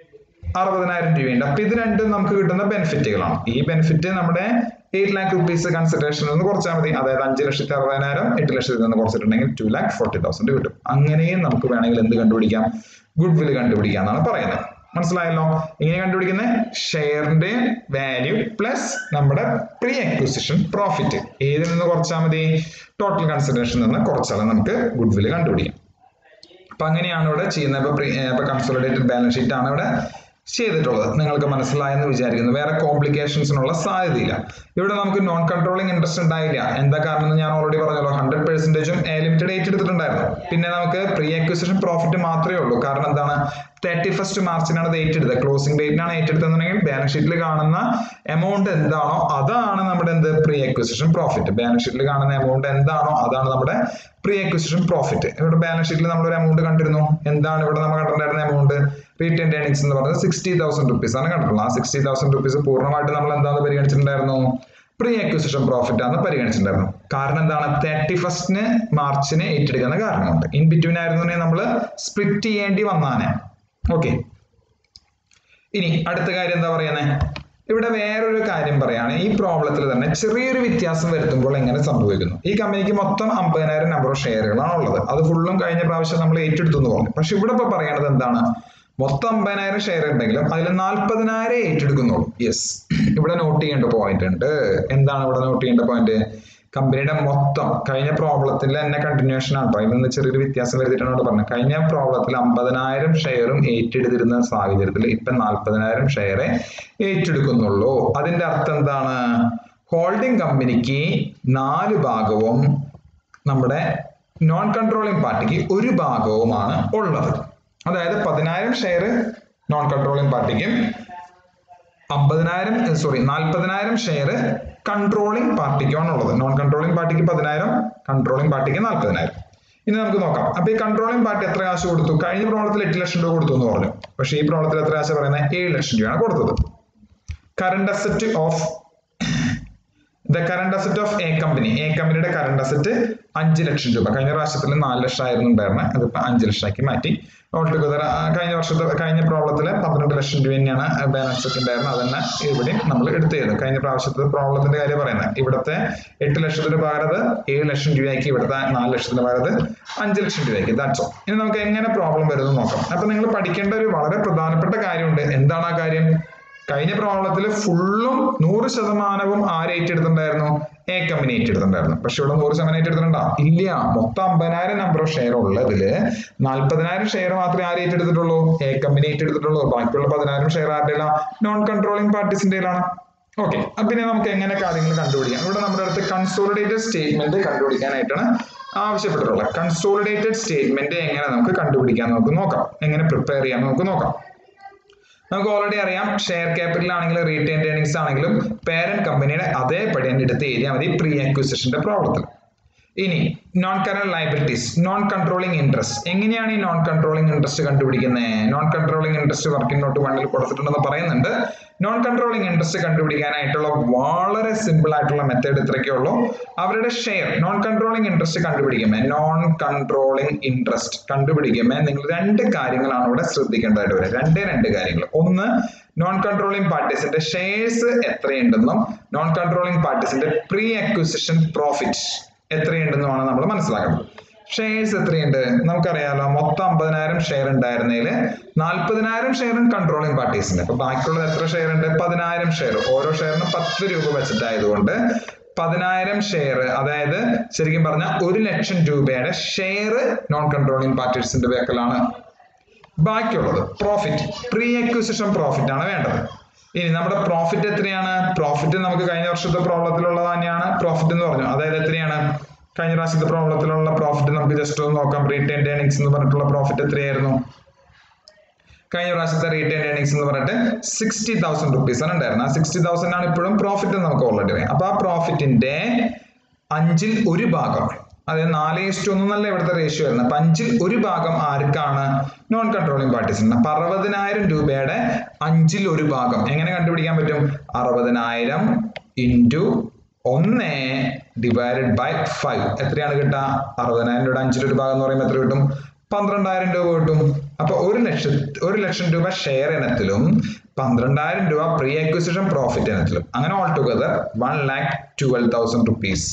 60,000 രൂപയുണ്ട്. അപ്പൊ ഇത് രണ്ടും നമുക്ക് കിട്ടുന്ന ബെനിഫിറ്റുകളാണ്. ഈ ബെനിഫിറ്റ് നമ്മുടെ 8 lakh rupees കൺസിഡറേഷനിൽ നിന്ന് കുറച്ചാൽ മതി. അതായത് 5,60,000 8 ലക്ഷത്തിൽ നിന്ന് കുറച്ചിട്ടുണ്ടെങ്കിൽ 2,40,000 കിട്ടും. അങ്ങനെയും നമുക്ക് വേണമെങ്കിൽ എന്ത് കണ്ടുപിടിക്കാം? ഗുഡ് വിൽ കണ്ടുപിടിക്കാം എന്നാണ് പറയുന്നത്. മനസ്സിലായല്ലോ? ഇങ്ങനെ കണ്ടുപിടിക്കുന്നത് ഷെയറിന്റെ വാല്യൂ പ്ലസ് നമ്മുടെ പ്രീ അക്വിസിഷൻ പ്രോഫിറ്റ്. ഏതിൽ നിന്ന് കുറച്ചാൽ മതി? ടോട്ടൽ കൺസിഡറേഷനിൽ നിന്ന് കുറച്ചാൽ നമുക്ക് ഗുഡ് വിൽ കണ്ടുപിടിക്കാം. അപ്പൊ അങ്ങനെയാണ് ഇവിടെ ചെയ്യുന്നത്. ഇപ്പൊ കൺസോളിഡേറ്റഡ് ബാലൻസ് ഷീറ്റ് ആണ് ഇവിടെ ചെയ്തിട്ടുള്ളത്. നിങ്ങൾക്ക് മനസ്സിലായെന്ന് വിചാരിക്കുന്നു. വേറെ കോംപ്ലിക്കേഷൻസിനുള്ള സാധ്യതയില്ല. ഇവിടെ നമുക്ക് നോൺ കൺട്രോളിംഗ് ഇൻട്രസ്റ്റ് ഉണ്ടായില്ല. എന്താ കാരണം എന്ന് ഞാൻ ഓൾറെഡി പറഞ്ഞല്ലോ. 100%ഉം എ ലിമിറ്റഡ് ഏറ്റെടുത്തിട്ടുണ്ടായിരുന്നു. പിന്നെ നമുക്ക് പ്രീ അക്വിസിഷൻ പ്രോഫിറ്റ് മാത്രമേ ഉള്ളൂ. കാരണം എന്താണ്? 31 മാർച്ചിനാണ് ഏറ്റെടുത്തത്. ക്ലോസിംഗ് ഡേറ്റിനാണ് ഏറ്റെടുത്തതെന്നുണ്ടെങ്കിൽ ബാലൻസ് ഷീറ്റിൽ കാണുന്ന എമൗണ്ട് എന്താണോ അതാണ് നമ്മുടെ എന്ത് പ്രീ അക്വിസിഷൻ പ്രോഫിറ്റ്. ബാലൻസ് ഷീറ്റിൽ കാണുന്ന എമൗണ്ട് എന്താണോ അതാണ് നമ്മുടെ പ്രീ അക്വിസിഷൻ പ്രോഫിറ്റ്. ഇവിടെ ബാലൻസ് ഷീറ്റിൽ നമ്മൾ ഒരു എമൗണ്ട് കണ്ടിരുന്നു. എന്താണ് ഇവിടെ നമ്മൾ കണ്ടിട്ടുണ്ടായിരുന്ന എമൗണ്ട്? റീറ്റെയിൻഡ് ഏർണിങ്സ് എന്ന് പറയുന്നത് 60,000 rupees ആണ് കണ്ടിട്ടുള്ളത്. ആ 60,000 rupees പൂർണ്ണമായിട്ട് നമ്മൾ എന്താണെന്ന് പരിഗണിച്ചിട്ടുണ്ടായിരുന്നു? പ്രീ അക്വിസിഷൻ പ്രോഫിറ്റ് ആണ് പരിഗണിച്ചിട്ടുണ്ടായിരുന്നു. കാരണം എന്താണ്? 31 മാർച്ചിന് ഏറ്റെടുക്കുന്ന കാരണമുണ്ട്. ഇൻ ബിറ്റ്വീൻ ആയിരുന്നുണ്ടെങ്കിൽ നമ്മൾ സ്പ്ലിറ്റ് ചെയ്യേണ്ടി വന്നാനെ. ഓക്കെ, ഇനി അടുത്ത കാര്യം എന്താ പറയുന്നത്? ഇവിടെ വേറൊരു കാര്യം പറയാണ്. ഈ പ്രോബ്ലത്തിൽ തന്നെ ചെറിയൊരു വ്യത്യാസം വരുത്തുമ്പോൾ എങ്ങനെ സംഭവിക്കുന്നു? ഈ കമ്പനിക്ക് മൊത്തം 50,000 നമ്പർ ഓഫ് ഷെയറുകളാണ് ഉള്ളത്. അത് ഫുള്ളും കഴിഞ്ഞ പ്രാവശ്യം നമ്മൾ ഏറ്റെടുത്തു എന്ന് പറഞ്ഞു. പക്ഷെ ഇവിടെ ഇപ്പൊ പറയണത് എന്താണ്? മൊത്തം 50,000 ഷെയർ ഉണ്ടെങ്കിലും അതിൽ 40,000 ഏറ്റെടുക്കുന്നുള്ളൂ. യെസ്, ഇവിടെ നോട്ട് ചെയ്യേണ്ട പോയിന്റ് ഉണ്ട്. എന്താണ് ഇവിടെ നോട്ട് ചെയ്യേണ്ട പോയിന്റ്? കമ്പനിയുടെ മൊത്തം കഴിഞ്ഞ പ്രോബ്ലത്തിൽ തന്നെ കണ്ടിന്യൂഷൻ ആണ് കേട്ടോ. ഇതിൽ ചെറിയൊരു വ്യത്യാസം വരുത്തിയിട്ടാണ് പറഞ്ഞത്. കഴിഞ്ഞ പ്രോബ്ലത്തിൽ 50,000 ഷെയറും ഏറ്റെടുത്തിരുന്ന സാഹചര്യത്തിൽ ഇപ്പൊ 40,000 ഷെയറെ ഏറ്റെടുക്കുന്നുള്ളൂ. അതിന്റെ അർത്ഥം എന്താണ്? ഹോൾഡിംഗ് കമ്പനിക്ക് 4 ഭാഗവും നമ്മുടെ നോൺ കൺട്രോളിംഗ് പാർട്ടിക്ക് 1 ഭാഗവുമാണ് ഉള്ളത്. അതായത് 10,000 ഷെയർ നോൺ കൺട്രോളിംഗ് പാർട്ടിക്കും 40,000 ഷെയർ കൺട്രോളിംഗ് പാർട്ടിക്കുമാണ് ഉള്ളത്. നോൺ കൺട്രോളിംഗ് പാർട്ടിക്ക് 10,000, കൺട്രോളിംഗ് പാർട്ടിക്ക് 40,000. ഇനി നമുക്ക് നോക്കാം. അപ്പൊ ഈ കൺട്രോളിംഗ് പാർട്ടി എത്ര കാശ് കൊടുത്തു? കഴിഞ്ഞ പ്രോബ്ലത്തിൽ 8 ലക്ഷം രൂപ കൊടുത്തു എന്ന് പറഞ്ഞു. പക്ഷെ ഈ പ്രോബ്ലത്തിൽ എത്ര കാശ് പറയുന്നത്? 7 ലക്ഷം രൂപയാണ് കൊടുത്തത്. Current asset of A company. A കമ്പനിയുടെ കറന്റ് അസറ്റ് 5 ലക്ഷം രൂപ. കഴിഞ്ഞ പ്രാവശ്യത്തിൽ 4 ലക്ഷം ആയിരുന്നു ഉണ്ടായിരുന്നത്. അതിപ്പോ 5 ലക്ഷമാക്കി മാറ്റി. ഓൾ ടുഗദർ കഴിഞ്ഞ പ്രോബ്ലത്തില് 12 ലക്ഷം രൂപ തന്നെയാണ് ബാലൻസ് ഷീറ്റ് ഉണ്ടായിരുന്നത്. അതന്നെ ഇവിടെയും നമ്മൾ എടുത്തു. കഴിഞ്ഞ പ്രാവശ്യത്തെ പ്രോബ്ലത്തിന്റെ കാര്യം പറയുന്നത്. ഇവിടുത്തെ 8 ലക്ഷത്തിന് പകരം 7 ലക്ഷം രൂപയ്ക്ക്, ഇവിടുത്തെ 4 ലക്ഷത്തിന് പകരം 5 ലക്ഷം രൂപയ്ക്ക്. That's all. ഇനി നമുക്ക് എങ്ങനെ പ്രോബ്ലം വരുന്നു നോക്കാം. അപ്പൊ നിങ്ങൾ പഠിക്കേണ്ട ഒരു വളരെ പ്രധാനപ്പെട്ട കാര്യമുണ്ട്. എന്താണ് ആ കാര്യം? കഴിഞ്ഞ പ്രോബ്ലത്തിൽ ഫുള്ളും 100% ആര് ഏറ്റെടുത്തിട്ടുണ്ടായിരുന്നു? A company ഏറ്റെടുത്തിട്ടുണ്ടായിരുന്നു. പക്ഷെ ഇവിടെ 100% ഏറ്റെടുത്തിട്ടുണ്ടോ? ഇല്ല. മൊത്തം 50,000 നമ്പർ ഓഫ് ഷെയർ ഉള്ളതില് 40,000 ഷെയർ മാത്രമേ ആര് ഏറ്റെടുത്തിട്ടുള്ളൂ? എ കമ്പനി ഏറ്റെടുത്തിട്ടുള്ളൂ. ബാക്കിയുള്ള 10,000 ഷെയർ ആരുടെയില്ല? നോൺ കൺട്രോളിംഗ് പാർട്ടീസിന്റെയിലാണ്. ഓക്കെ, പിന്നെ നമുക്ക് എങ്ങനെ കാര്യങ്ങൾ കണ്ടുപിടിക്കാം? ഇവിടെ നമ്മുടെ അടുത്ത് കൺസോളിഡേറ്റഡ് സ്റ്റേറ്റ്മെന്റ് കണ്ടുപിടിക്കാനായിട്ടാണ് ആവശ്യപ്പെട്ടിട്ടുള്ളത്. കൺസോളിഡേറ്റഡ് സ്റ്റേറ്റ്മെന്റ് എങ്ങനെ നമുക്ക് കണ്ടുപിടിക്കാൻ നമുക്ക് നോക്കാം. എങ്ങനെ പ്രിപ്പയർ ചെയ്യാൻ നമുക്ക് നോക്കാം. നമുക്ക് ഓൾറെഡി അറിയാം, ഷെയർ ക്യാപിറ്റൽ ആണെങ്കിലും റീറ്റെയിൻഡ് ഏർണിംഗ്സ് ആണെങ്കിലും പേരന്റ് കമ്പനിയുടെ അതേപടി തന്നെ എടുത്ത് എഴുതിയാൽ മതി പ്രീ അക്വിസിഷന്റെ പ്രോബ്ലത്തിൽ. ഇനി non current liabilities, non controlling interest. എങ്ങനെയാണ് ഈ നോൺ കൺട്രോളിംഗ് ഇൻട്രസ്റ്റ് കണ്ടുപിടിക്കുന്നത്? Non controlling interest working note 1 കൊടുത്തിട്ടുണ്ടെന്ന് പറയുന്നുണ്ട്. നോൺ കൺട്രോളിംഗ് ഇൻട്രസ്റ്റ് കണ്ടുപിടിക്കാനായിട്ടുള്ള വളരെ സിമ്പിൾ ആയിട്ടുള്ള മെത്തേഡ് ഇത്രയൊക്കെ ഉള്ളൂ. അവരുടെ ഷെയർ നോൺ കൺട്രോളിംഗ് ഇൻട്രസ്റ്റ് കണ്ടുപിടിക്കുമ്പോൾ നിങ്ങൾ 2 കാര്യങ്ങളാണ് ഇവിടെ ശ്രദ്ധിക്കേണ്ടതായിട്ട് വരിക. രണ്ട് കാര്യങ്ങൾ. ഒന്ന്, നോൺ കൺട്രോളിംഗ് പാർട്ടീസിന്റെ ഷെയർസ് എത്രയുണ്ടെന്നും നോൺ കൺട്രോളിംഗ് പാർട്ടീസിന്റെ പ്രീ അക്വിസിഷൻ പ്രോഫിറ്റ് എത്രയുണ്ടെന്നുമാണ് നമ്മൾ മനസ്സിലാക്കുന്നത്. ഷെയർസ് എത്രയുണ്ട്? നമുക്കറിയാലോ, മൊത്തം 50,000 ഷെയർ ഉണ്ടായിരുന്നതിൽ 40,000 ഷെയറും കൺട്രോളിംഗ് പാർട്ടീസിന്റെ. അപ്പൊ ബാക്കിയുള്ളത് എത്ര ഷെയർ ഉണ്ട്? 10,000 ഷെയർ. ഓരോ ഷെയറിനും 10 രൂപ വെച്ചിട്ടായതുകൊണ്ട് 10,000 ഷെയർ, അതായത് ശരിക്കും പറഞ്ഞാൽ 1 ലക്ഷം രൂപയുടെ ഷെയർ നോൺ കൺട്രോളിംഗ് പാർട്ടീസിന്റെ വേക്കലാണ്. ബാക്കിയുള്ളത് പ്രോഫിറ്റ്, പ്രീ അക്വിസിഷൻ പ്രോഫിറ്റ് ആണ് വേണ്ടത്. ഇനി നമ്മുടെ പ്രോഫിറ്റ് എത്രയാണ്? പ്രോഫിറ്റ് നമുക്ക് കഴിഞ്ഞ വർഷത്തെ പ്രോബ്ലത്തിലുള്ളത് തന്നെയാണ് പ്രോഫിറ്റ് എന്ന് പറഞ്ഞു. അതായത് എത്രയാണ്? കഴിഞ്ഞ പ്രാവശ്യത്തെ പ്രോബ്ലത്തിലുള്ള പ്രോഫിറ്റ് നമുക്ക് ജസ്റ്റ് ഒന്ന് നോക്കാം. റീറ്റെയിൻഡ് ഏർണിംഗ്സ് എന്ന് പറഞ്ഞിട്ടുള്ള പ്രോഫിറ്റ് എത്രയായിരുന്നു? കഴിഞ്ഞ പ്രാവശ്യത്തെ റീറ്റെയിൻഡ് ഏർണിംഗ്സ് എന്ന് പറഞ്ഞിട്ട് 60,000 റുപ്പീസ് ആണ് ഉണ്ടായിരുന്നത്. ആ 60,000 ആണ് ഇപ്പോഴും പ്രോഫിറ്റ് നമുക്ക് ഓൾറെഡി അറിയാം. അപ്പൊ ആ പ്രോഫിറ്റിന്റെ 5ൽ 1 ഭാഗം, അതായത് 4:1 എന്നല്ല ഇവിടുത്തെ റേഷ്യോ വരുന്നത്. അപ്പൊ 5ൽ 1 ഭാഗം ആർക്കാണ്? നോൺ കൺട്രോളിംഗ് പാർട്ടീസിന്. അപ്പൊ 60,000 രൂപയുടെ 5ൽ 1 ഭാഗം എങ്ങനെ കണ്ടുപിടിക്കാൻ പറ്റും? 60,000 into 1 divided by 5. എത്രയാണ് കിട്ടുക? 60,000 രൂപയുടെ 5ൽ 1 ഭാഗം എന്ന് പറയുമ്പോൾ എത്ര കിട്ടും? 12,000 രൂപ കിട്ടും. അപ്പൊ 1 ലക്ഷം രൂപ ഷെയർ ഇനത്തിലും 12,000 രൂപ പ്രീ അക്വിസിഷൻ പ്രോഫിറ്റ് ഇനത്തിലും, അങ്ങനെ ഓൾ ടുഗദർ 1,12,000 റുപ്പീസ്.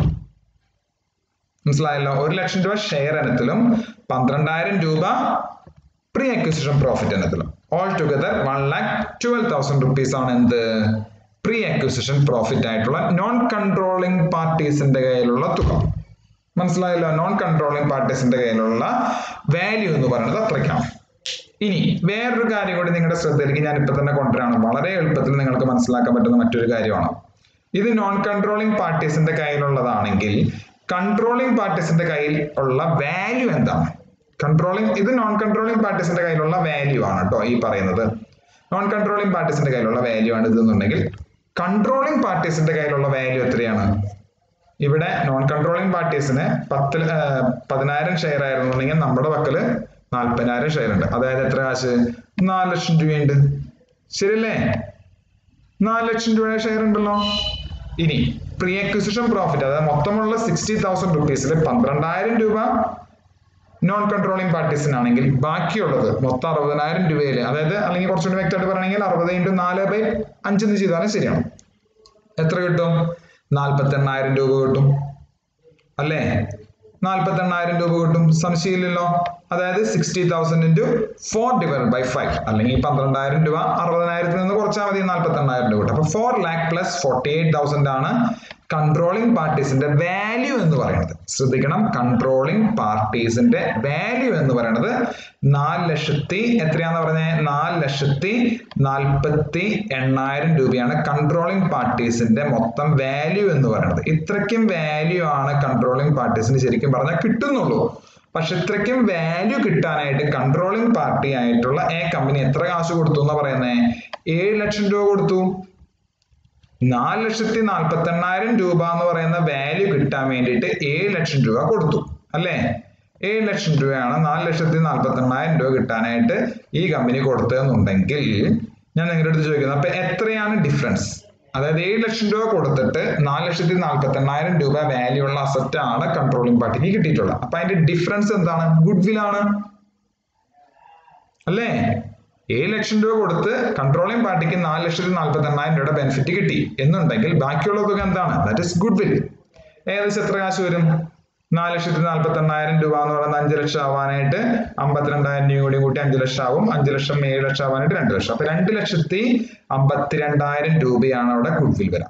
മനസ്സിലായല്ലോ? 1 ലക്ഷം രൂപ ഷെയർ ഇനത്തിലും 12,000 രൂപ പ്രീ അക്വിസിഷൻ പ്രോഫിറ്റ് ഇനത്തിലും, ഓൾ ടുഗദർ 1,12,000 റുപ്പീസ് ആണ് എന്ത്? പ്രീ അക്വിസിഷൻ പ്രോഫിറ്റ് ആയിട്ടുള്ള നോൺ കൺട്രോളിംഗ് പാർട്ടീസിന്റെ കയ്യിലുള്ള തുക. മനസ്സിലായല്ലോ? നോൺ കൺട്രോളിംഗ് പാർട്ടീസിന്റെ കയ്യിലുള്ള വാല്യൂ എന്ന് പറയുന്നത് അത്രയ്ക്കാണ്. ഇനി വേറൊരു കാര്യം കൂടി നിങ്ങളുടെ ശ്രദ്ധയിലേക്ക് ഞാൻ ഇപ്പൊ തന്നെ കൊണ്ടുവരാണ്. വളരെ എളുപ്പത്തിൽ നിങ്ങൾക്ക് മനസ്സിലാക്കാൻ പറ്റുന്ന മറ്റൊരു കാര്യമാണ്. ഇത് നോൺ കൺട്രോളിംഗ് പാർട്ടീസിന്റെ കയ്യിലുള്ളതാണെങ്കിൽ കൺട്രോളിംഗ് പാർട്ടീസിന്റെ കയ്യിൽ ഉള്ള വാല്യൂ എന്താണ്? ഇത് നോൺ കൺട്രോളിംഗ് പാർട്ടീസിന്റെ കയ്യിലുള്ള വാല്യൂ ആണ് കേട്ടോ ഈ പറയുന്നത്. നോൺ കൺട്രോളിംഗ് പാർട്ടീസിന്റെ കയ്യിലുള്ള വാല്യൂ ആണ് ഇതെന്നുണ്ടെങ്കിൽ കൺട്രോളിംഗ് പാർട്ടീസിന്റെ കയ്യിലുള്ള വാല്യൂ എത്രയാണ്? ഇവിടെ നോൺ കൺട്രോളിംഗ് പാർട്ടീസിന് 10,000 ഷെയർ ആയിരുന്നുണ്ടെങ്കിൽ നമ്മുടെ പക്കല് 40,000 ഷെയർ ഉണ്ട്. അതായത് എത്ര കാശ്? 4 ലക്ഷം രൂപയുണ്ട്. ശരിയല്ലേ? 4 ലക്ഷം രൂപയുടെ ഷെയർ ഉണ്ടല്ലോ. ഇനി പ്രീ അക്വിസിഷൻ പ്രോഫിറ്റ്, അതായത് മൊത്തമുള്ള 60,000 റുപ്പീസിൽ 12,000 രൂപ നോൺ കൺട്രോളിംഗ് പാർട്ടീസിനാണെങ്കിൽ ബാക്കിയുള്ളത് മൊത്തം 60,000 രൂപയിൽ, അതായത് അല്ലെങ്കിൽ കുറച്ചുകൂടി വ്യക്തമായിട്ട് പറയണമെങ്കിൽ 60 × 4/5 എന്ന് ചെയ്താലും ശരിയാണ്. എത്ര കിട്ടും? 48,000 രൂപ കിട്ടും അല്ലേ? 48,000 രൂപ കിട്ടും, സംശയമില്ലല്ലോ. അതായത് 60,000 × 4/5 അല്ലെങ്കിൽ 12,000 രൂപ 60,000 നിന്ന് കുറച്ചാൽ മതി, 48,000 രൂപ കിട്ടും. അപ്പൊ 4 lakh plus 48,000 ആണ് കൺട്രോളിംഗ് പാർട്ടീസിന്റെ വാല്യൂ എന്ന് പറയുന്നത്. ശ്രദ്ധിക്കണം, കൺട്രോളിംഗ് പാർട്ടീസിന്റെ വാല്യൂ എന്ന് പറയുന്നത് 4,00,000 എത്രയാന്ന് പറഞ്ഞേ? 4,48,000 രൂപയാണ് കൺട്രോളിംഗ് പാർട്ടീസിന്റെ മൊത്തം വാല്യൂ എന്ന് പറയുന്നത്. ഇത്രയ്ക്കും വാല്യൂ ആണ് കൺട്രോളിംഗ് പാർട്ടീസിന് ശരിക്കും പറഞ്ഞാൽ കിട്ടുന്നുള്ളൂ. പക്ഷെ ഇത്രയ്ക്കും വാല്യൂ കിട്ടാനായിട്ട് കൺട്രോളിംഗ് പാർട്ടി ആയിട്ടുള്ള എ കമ്പനി എത്ര കാശ് കൊടുത്തു എന്നാ പറയുന്നത്? 7 ലക്ഷം രൂപ കൊടുത്തു. 4,48,000 രൂപ എന്ന് പറയുന്ന വാല്യൂ കിട്ടാൻ വേണ്ടിയിട്ട് 7 ലക്ഷം രൂപ കൊടുത്തു അല്ലേ? 7 ലക്ഷം രൂപയാണ് 4,48,000 രൂപ കിട്ടാനായിട്ട് ഈ കമ്പനി കൊടുത്തതെന്നുണ്ടെങ്കിൽ ഞാൻ നിങ്ങളുടെ അടുത്ത് ചോദിക്കുന്നത്, അപ്പൊ എത്രയാണ് ഡിഫറൻസ്? അതായത് 7 ലക്ഷം രൂപ കൊടുത്തിട്ട് 4,48,000 രൂപ വാല്യൂ ഉള്ള അസറ്റ് ആണ് കൺട്രോളിംഗ് പാർട്ടിക്ക് കിട്ടിയിട്ടുള്ളത്. അപ്പൊ അതിന്റെ ഡിഫറൻസ് എന്താണ്? ഗുഡ്വിൽ ആണ് അല്ലേ? 7 ലക്ഷം രൂപ കൊടുത്ത് കൺട്രോളിംഗ് പാർട്ടിക്ക് 4,48,000 രൂപയുടെ ബെനിഫിറ്റ് കിട്ടി എന്നുണ്ടെങ്കിൽ ബാക്കിയുള്ള തുക എന്താണ്? That is goodwill. ഏകദേശം എത്ര കാശ് വരും? 4,48,000 രൂപ എന്ന് പറയുന്നത് 5 ലക്ഷം ആവാനായിട്ട് 52,000 രൂപ കൂടി കൂട്ടി 5 ലക്ഷം ആവും. 5 ലക്ഷം 7 ലക്ഷം ആവാനായിട്ട് 2 ലക്ഷം. അപ്പൊ 2,52,000 രൂപയാണ് അവിടെ ഗുഡ്വിൽ വരാം.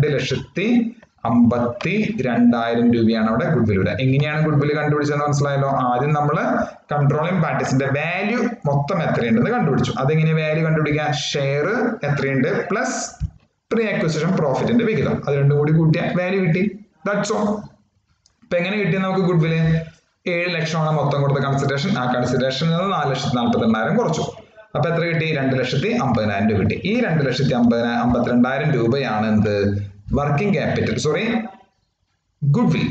2,52,000 രൂപയാണ് അവിടെ ഗുഡ്വിൽ വരാം. എങ്ങനെയാണ് ഗുഡ്വിൽ കണ്ടുപിടിച്ചതെന്ന് മനസ്സിലായല്ലോ? ആദ്യം നമ്മൾ കൺട്രോളിംഗ് പാർട്ടീസിന്റെ വാല്യൂ മൊത്തം എത്രയുണ്ടെന്ന് കണ്ടുപിടിച്ചു. അതെങ്ങനെ വാല്യൂ കണ്ടുപിടിക്കുക? ഷെയർ എത്രയുണ്ട് പ്ലസ് പ്രീ അക്വിസിഷൻ പ്രോഫിറ്റിന്റെ വിഹിതം, അത് രണ്ടും കൂടി കൂട്ടിയ വാല്യൂ കിട്ടി. That's all. ഇപ്പൊ എങ്ങനെ കിട്ടിയ നമുക്ക് ഗുഡ്വില്? 7 ലക്ഷമാണ് മൊത്തം കൊടുത്ത കൺസിഡറേഷൻ. ആ കൺസിഡറേഷനിൽ നിന്ന് 4,48,000 കുറച്ചു. അപ്പൊ എത്ര കിട്ടി? 2,50,000 രൂപ കിട്ടി. ഈ 2,52,000 രൂപയാണ് എന്ത്? Working capital, sorry goodwill.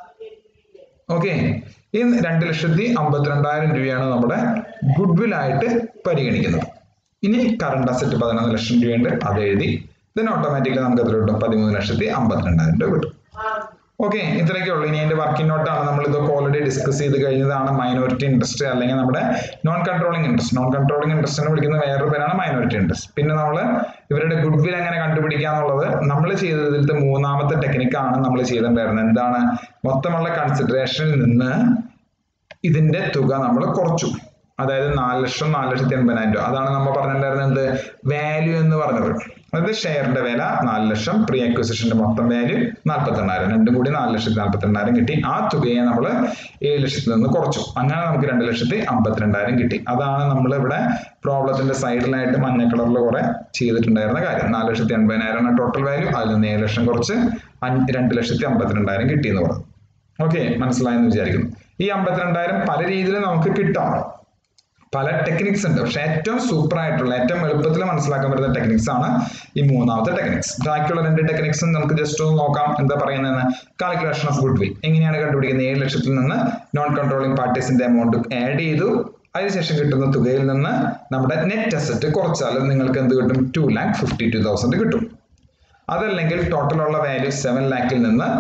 Okay, ഈ 2,52,000 രൂപയാണ് നമ്മുടെ ഗുഡ്വിൽ ആയിട്ട് പരിഗണിക്കുന്നത്. ഇനി കറണ്ട് അസറ്റ് 11 ലക്ഷം രൂപയുണ്ട്, അത് എഴുതി. ഇതിന് ഓട്ടോമാറ്റിക്കലി നമുക്ക് എത്ര കിട്ടും? 13,52,000 രൂപ കിട്ടും. ഓക്കെ, ഇത്രയൊക്കെ ഉള്ളൂ. ഇനി അതിന്റെ വർക്കിംഗ് നോട്ടാണ്. നമ്മൾ ഇതൊക്കെ ഓൾറെഡി ഡിസ്കസ് ചെയ്ത് കഴിഞ്ഞതാണ്. മൈനോറിറ്റി ഇൻട്രസ്റ്റ് അല്ലെങ്കിൽ നമ്മുടെ non controlling interest. Non controlling interest എന്ന് വിളിക്കുന്ന വേറൊരു പേരാണ് മൈനോറിറ്റി ഇൻട്രസ്റ്റ്. പിന്നെ നമ്മൾ ഇവരുടെ ഗുഡ്വിൽ എങ്ങനെ കണ്ടുപിടിക്കാന്നുള്ളത് നമ്മൾ ചെയ്തതിലത്തെ 3ാമത്തെ ടെക്നിക്കാണ് നമ്മൾ ചെയ്തിട്ടുണ്ടായിരുന്നത്. എന്താണ്? മൊത്തമുള്ള കൺസിഡറേഷനിൽ നിന്ന് ഇതിന്റെ തുക നമ്മൾ കുറച്ചു. അതായത് 4,48,000 രൂപ. അതാണ് നമ്മൾ പറഞ്ഞിട്ടുണ്ടായിരുന്നത് എന്ത്? വാല്യൂ എന്ന് പറഞ്ഞത്. അതായത് ഷെയറിന്റെ വില 4 ലക്ഷം, പ്രീ അക്വിസിഷന്റെ മൊത്തം വാല്യൂ 48,000, രണ്ടും കൂടി 4,48,000 കിട്ടി. ആ തുകയെ നമ്മൾ 7 ലക്ഷത്തിൽ നിന്ന് കുറച്ചു. അങ്ങനെ നമുക്ക് 2,52,000 കിട്ടി. അതാണ് നമ്മൾ ഇവിടെ പ്രോബ്ലത്തിന്റെ സൈഡിലായിട്ട് മഞ്ഞ കളറിൽ കുറെ ചെയ്തിട്ടുണ്ടായിരുന്ന കാര്യം. 4,80,000 ടോട്ടൽ വാല്യൂ, അതിൽ നിന്ന് 7 ലക്ഷം കുറച്ച് 2,52,000 കിട്ടി എന്ന് പറഞ്ഞു. ഓക്കെ, മനസ്സിലായെന്ന് വിചാരിക്കുന്നു. ഈ 52,000 പല രീതിയിൽ നമുക്ക് കിട്ടാം. പല ടെക്നിക്സ് ഉണ്ട്. പക്ഷെ ഏറ്റവും സൂപ്പർ ആയിട്ടുള്ള, ഏറ്റവും എളുപ്പത്തിൽ മനസ്സിലാക്കാൻ പറ്റുന്ന ടെക്നിക്സ് ആണ് ഈ 3ാമത്തെ ടെക്നിക്സ്. ബാക്കിയുള്ള 2 ടെക്നിക്സും നമുക്ക് ജസ്റ്റ് ഒന്ന് നോക്കാം. എന്താ പറയുന്നതെന്ന്? കാൽക്കുലേഷൻ ഓഫ് ഗുഡ്വിൽ എങ്ങനെയാണ് കണ്ടുപിടിക്കുന്നത്? 7 ലക്ഷത്തിൽ നിന്ന് നോൺ കൺട്രോളിംഗ് പാർട്ടീസിന്റെ എമൗണ്ട് ആഡ് ചെയ്തു. അതിനുശേഷം കിട്ടുന്ന തുകയിൽ നിന്ന് നമ്മുടെ നെറ്റ് അസറ്റ് കുറച്ചാൽ നിങ്ങൾക്ക് എന്ത് കിട്ടും? 2,52,000 കിട്ടും. അതല്ലെങ്കിൽ ടോട്ടൽ ഉള്ള വാല്യൂ 7 lakhൽ നിന്ന്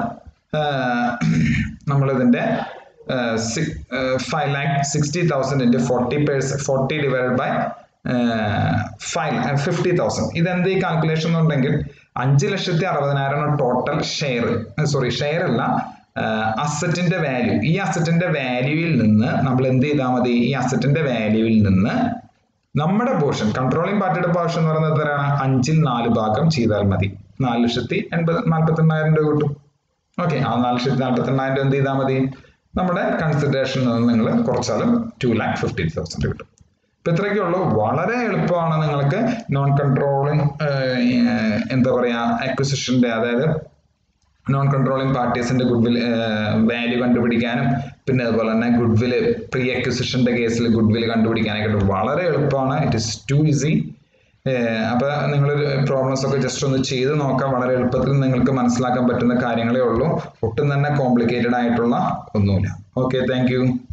നമ്മൾ ഇതിന്റെ 5,60,000 into 40 divided by 50,000. ഇതെന്ത് ഈ കാൽക്കുലേഷൻ എന്നുണ്ടെങ്കിൽ 5,60,000 ടോട്ടൽ ഷെയർ, സോറി ഷെയർ അല്ല, അസറ്റിന്റെ വാല്യൂ. ഈ അസറ്റിന്റെ വാല്യൂവിൽ നിന്ന് നമ്മൾ എന്ത് ചെയ്താൽ മതി? ഈ അസറ്റിന്റെ വാല്യൂവിൽ നിന്ന് നമ്മുടെ പോർഷൻ, കൺട്രോളിംഗ് പാർട്ടിയുടെ പോർഷൻ എന്ന് പറയുന്നത് എത്രയാണ്? 5/4 ഭാഗം ചെയ്താൽ മതി. 4,48,000 രൂപ കിട്ടും. ഓക്കെ, ആ 4,48,000 രൂപ എന്ത് ചെയ്താൽ മതി? നമ്മുടെ കൺസിഡറേഷനിൽ നിന്ന് നിങ്ങൾ കുറച്ചാലും 2,50,000 കിട്ടും. ഇപ്പൊ ഇത്രയൊക്കെ ഉള്ളൂ. വളരെ എളുപ്പമാണ് നിങ്ങൾക്ക് നോൺ കൺട്രോളിംഗ് എന്താ പറയാ അക്വിസിഷന്റെ, അതായത് നോൺ കൺട്രോളിംഗ് പാർട്ടീസിന്റെ ഗുഡ്വിൽ വാല്യൂ കണ്ടുപിടിക്കാനും പിന്നെ അതുപോലെ തന്നെ ഗുഡ്വിൽ പ്രീ അക്വിസിഷന്റെ കേസിൽ ഗുഡ്വിൽ കണ്ടുപിടിക്കാനൊക്കെ വളരെ എളുപ്പമാണ്. It is too easy. അപ്പൊ നിങ്ങൾ പ്രോബ്ലംസ് ഒക്കെ ജസ്റ്റ് ഒന്ന് ചെയ്ത് നോക്കാം. വളരെ എളുപ്പത്തിൽ നിങ്ങൾക്ക് മനസ്സിലാക്കാൻ പറ്റുന്ന കാര്യങ്ങളേ ഉള്ളൂ. ഒട്ടും തന്നെ കോംപ്ലിക്കേറ്റഡ് ആയിട്ടുള്ള ഒന്നുമില്ല. Okay, thank U.